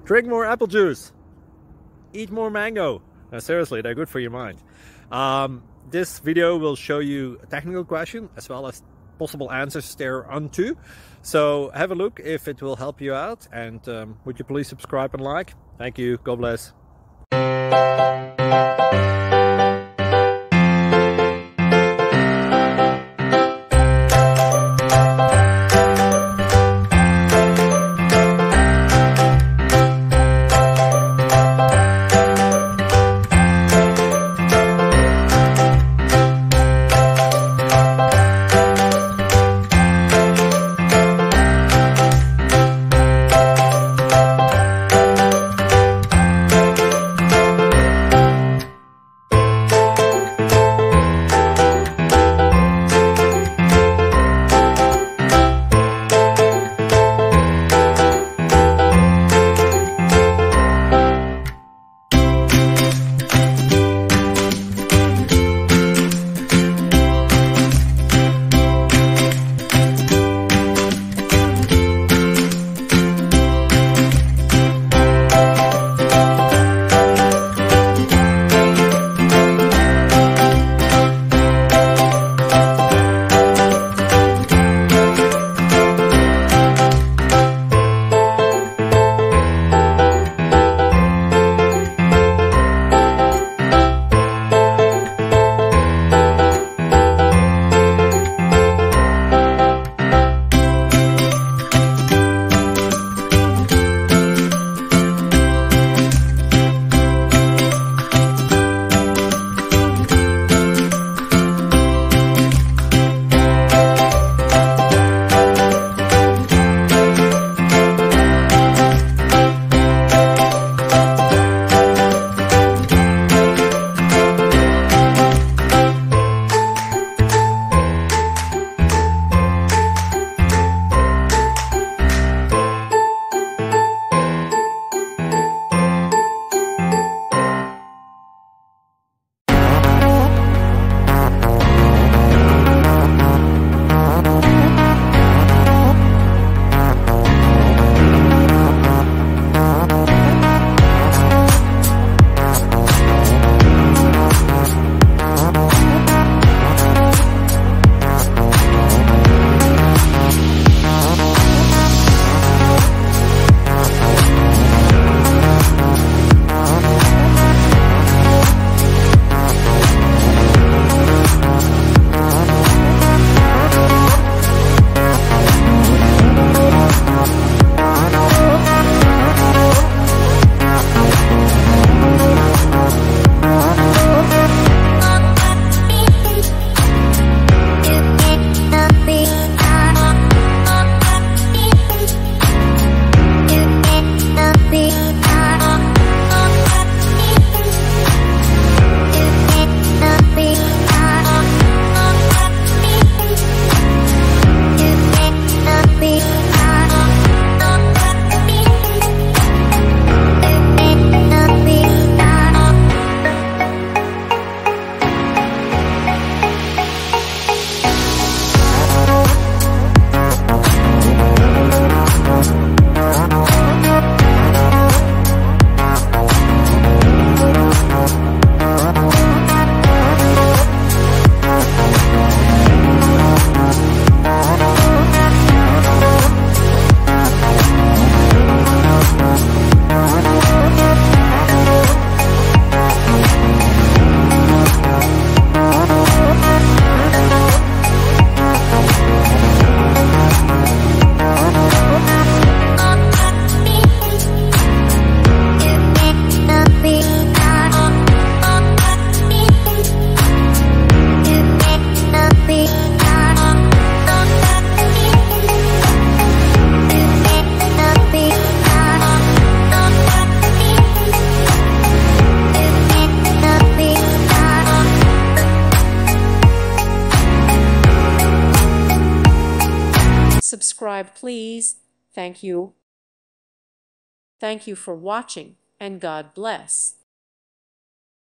Drink more apple juice. Eat more mango. No, seriously, they're good for your mind. This video will show you a technical question as well as possible answers thereunto. So have a look if it will help you out, and would you please subscribe and like? Thank you. God bless. Subscribe, please. Thank you. Thank you for watching, and God bless.